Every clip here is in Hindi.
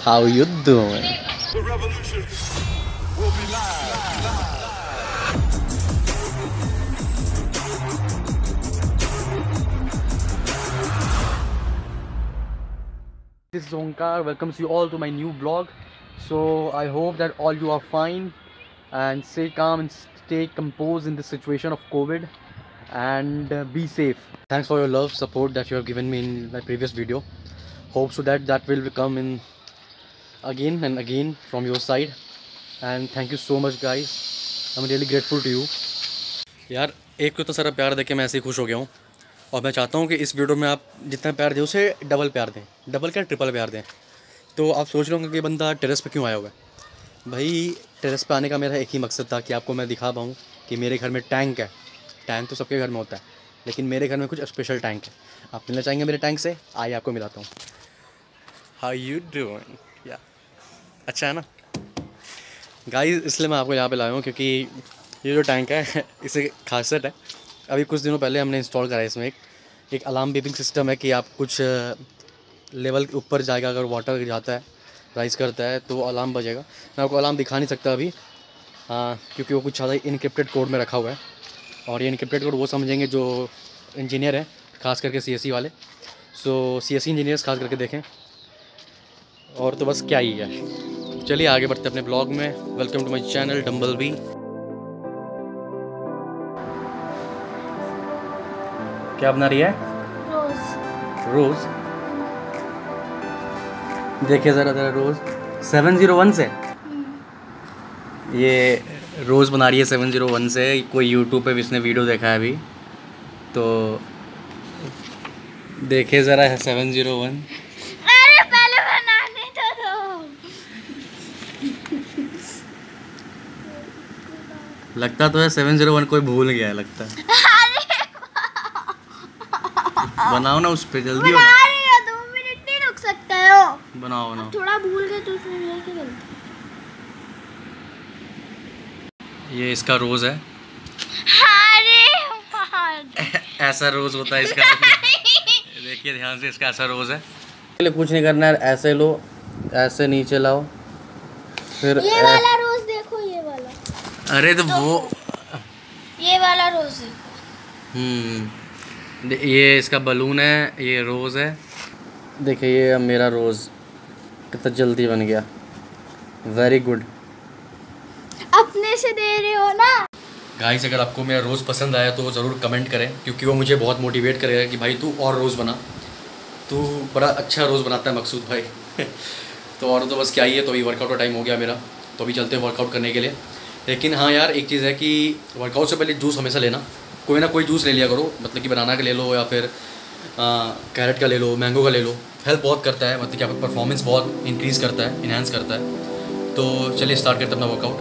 How you doing? The revolution will be live. This is Onkar. Welcomes you all to my new vlog. So I hope that all you are fine and stay calm and stay composed in this situation of COVID and be safe. Thanks for your love, support that you have given me in my previous video. Hope so that will come in again and again from your side. And thank you so much guys. I'm really grateful to you. यार एक को तो सारा प्यार देके मैं ऐसे ही खुश हो गया हूँ और मैं चाहता हूँ कि इस वीडियो में आप जितना प्यार दें उसे डबल प्यार दें, डबल क्या ट्रिपल प्यार दें। तो आप सोच रहे होंगे कि बंदा टेरेस पे क्यों आया हुआ है। भाई टेरेस पे आने का मेरा एक ही मकसद था कि आपको मैं दिखा पाऊँ कि मेरे घर में टैंक है। टैंक तो सबके घर में होता है लेकिन मेरे घर में कुछ स्पेशल टैंक है। आप मिलना चाहेंगे मेरे टैंक से? आइए आपको मिलाता हूँ। How you doing? या अच्छा है ना गाइस, इसलिए मैं आपको यहाँ पे लाया हूँ क्योंकि ये जो टैंक है इसे खासियत है। अभी कुछ दिनों पहले हमने इंस्टॉल करा है इसमें एक अलार्म बीपिंग सिस्टम है कि आप कुछ लेवल के ऊपर जाएगा, अगर वाटर जाता है राइज करता है तो अलार्म बजेगा। मैं आपको अलार्म दिखा नहीं सकता अभी क्योंकि वो कुछ ज़्यादा इनक्रिप्टेड कोड में रखा हुआ है और ये इनक्रिप्टेड कोड वो समझेंगे जो इंजीनियर हैं, खास करके CSE वाले। सो CSE इंजीनियर्स खास करके देखें। और तो बस क्या ही है, चलिए आगे बढ़ते अपने ब्लॉग में। वेलकम टू माई चैनल डम्बल बी। क्या बना रही है? रोज़। देखिए ज़रा रोज़ 701 से ये रोज़ बना रही है 701 से। कोई यूट्यूब पे भी इसने वीडियो देखा है अभी तो देखिए ज़रा है 701। अरे पहले बनाने तो दो। लगता तो है 701 कोई भूल गया है लगता है। बनाओ ना उस पे जल्दी बना रही हो, 2 मिनट नहीं रुक सकते हो। बनाओ बनाओ। थोड़ा भूल गए तो उसमें मेरी क्या गलती। ये इसका रोज़ है। अरे ऐसा रोज़ होता है इसका। देखिए ध्यान से, इसका ऐसा रोज़ है। पहले कुछ नहीं करना है, ऐसे लो, ऐसे नीचे लाओ, फिर ये वाला रोज देखो, ये वाला। अरे तो वो ये वाला रोज देखो। ये इसका बलून है, ये रोज़ है। देखिए ये अब मेरा रोज़ कितना जल्दी बन गया। Very good. अपने से दे रहे हो ना गाइस, अगर आपको मेरा रोज़ पसंद आया तो ज़रूर कमेंट करें क्योंकि वो मुझे बहुत मोटिवेट करेगा कि भाई तू और रोज़ बना, तू बड़ा अच्छा रोज़ बनाता है मकसूद भाई। तो और तो बस क्या ही है। तो अभी वर्कआउट का टाइम हो गया मेरा, तो अभी चलते हैं वर्कआउट करने के लिए। लेकिन हाँ यार, एक चीज़ है कि वर्कआउट से पहले जूस हमेशा लेना, कोई ना कोई जूस ले लिया करो। मतलब कि बनाना का ले लो या फिर कैरेट का ले लो, मैंगो का ले लो। हेल्प बहुत करता है, मतलब कि आपका परफॉर्मेंस बहुत इंक्रीज़ करता है, इन्हांस करता है। तो चलिए स्टार्ट करते हैं अपना वर्कआउट।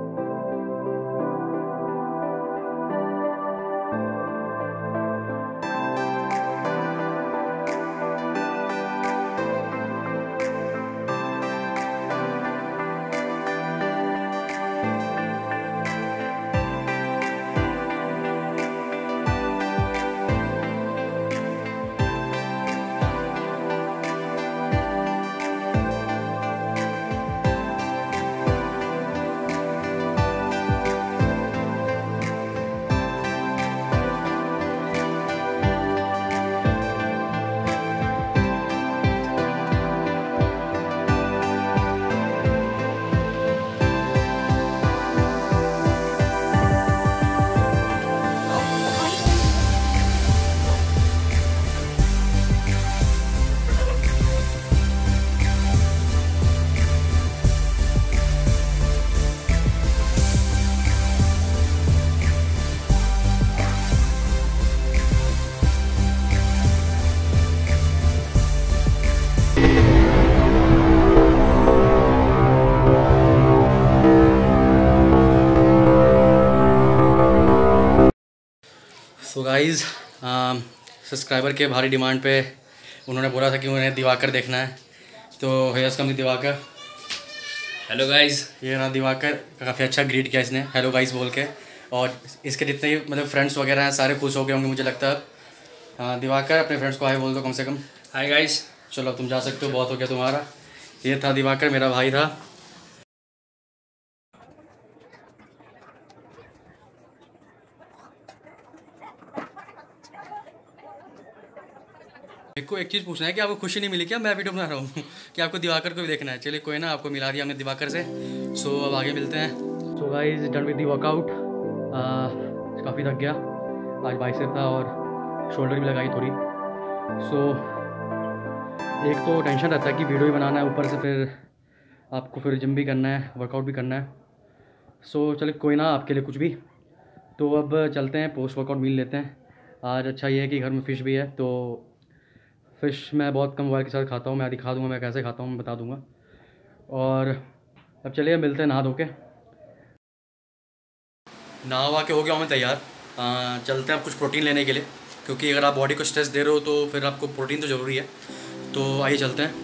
तो गाइज़, सब्सक्राइबर के भारी डिमांड पे उन्होंने बोला था कि उन्हें दिवाकर देखना है, तो has come Diwakar. Hello guys, ये ना दिवाकर काफ़ी अच्छा ग्रीट किया इसने हेलो गाइज़ बोल के, और इसके जितने भी मतलब फ्रेंड्स वगैरह हैं सारे खुश हो गए होंगे मुझे लगता है। हाँ दिवाकर, अपने फ्रेंड्स को हाय बोल दो कम से कम। Hi guys. चलो तुम जा सकते हो, बहुत हो गया तुम्हारा। ये था दिवाकर, मेरा भाई था। मेरे को एक चीज़ पूछना है कि आपको खुशी नहीं मिली क्या? मैं वीडियो बना रहा हूँ कि आपको दिवाकर को भी देखना है। चलिए कोई ना, आपको मिला दिया हमने दिवाकर से। सो अब आगे मिलते हैं। So guys, done with the workout. काफ़ी थक गया आज, बाइसेप था और शोल्डर भी लगाई थोड़ी। सो एक तो टेंशन रहता है कि वीडियो भी बनाना है, ऊपर से फिर आपको फिर जिम भी करना है, वर्कआउट भी करना है। सो चलिए कोई ना, आपके लिए कुछ भी। तो अब चलते हैं, पोस्ट वर्कआउट मील लेते हैं। आज अच्छा ये है कि घर में फ़िश भी है, तो फ़िश मैं बहुत कम मोबाइल के साथ खाता हूँ। मैं दिखा दूँगा मैं कैसे खाता हूँ, मैं बता दूँगा। और अब चलिए मिलते हैं नहा धो के। नहा के हो गया हूँ मैं तैयार। चलते हैं अब कुछ प्रोटीन लेने के लिए, क्योंकि अगर आप बॉडी को स्ट्रेस दे रहे हो तो फिर आपको प्रोटीन तो ज़रूरी है। तो आइए चलते हैं।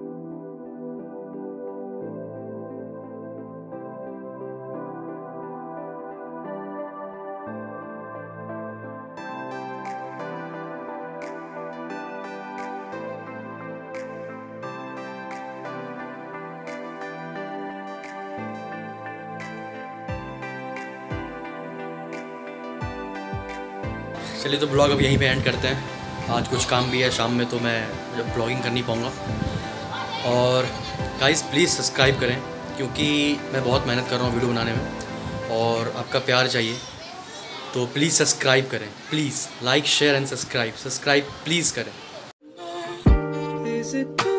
चलिए तो ब्लॉग अब यहीं पे एंड करते हैं। आज कुछ काम भी है शाम में, तो मैं जब ब्लॉगिंग कर नहीं पाऊँगा। और गाइस प्लीज़ सब्सक्राइब करें, क्योंकि मैं बहुत मेहनत कर रहा हूँ वीडियो बनाने में और आपका प्यार चाहिए। तो प्लीज़ सब्सक्राइब करें, please like share and subscribe please करें।